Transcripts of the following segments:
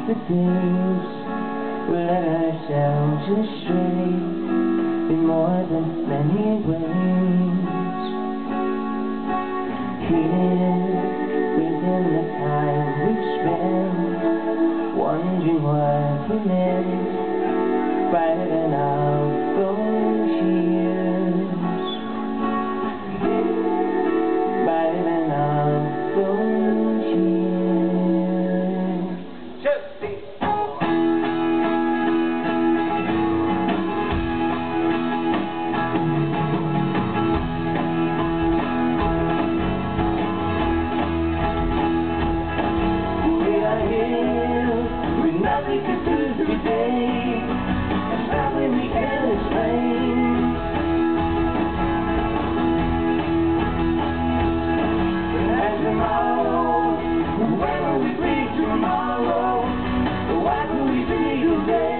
the days we let ourselves astray in more than many ways. Here within the time we've spent wondering what we meant writing out those years, writing out those years. Just nothing to do today, there's nothing we can explain. And tomorrow, when will we be tomorrow? What will we be today?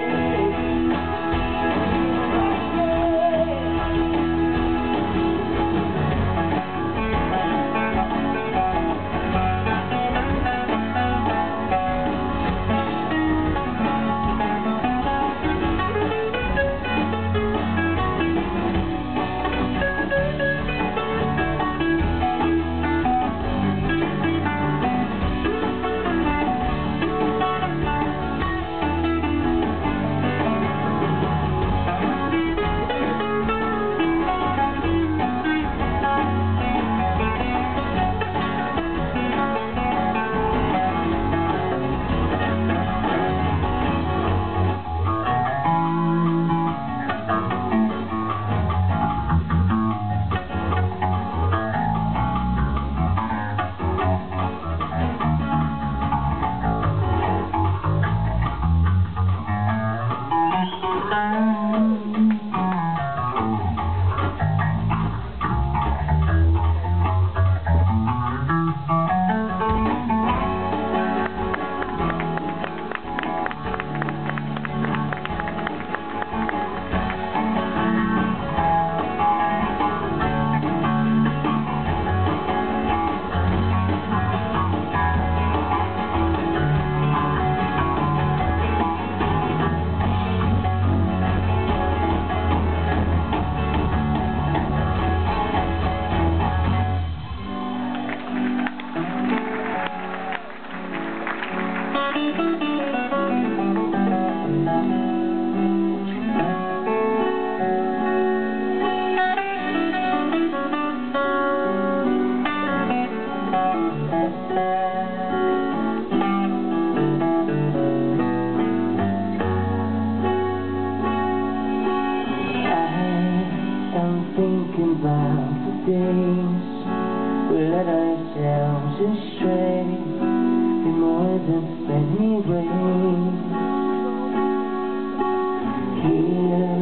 Thinking about the days we let ourselves astray in more than many ways. Here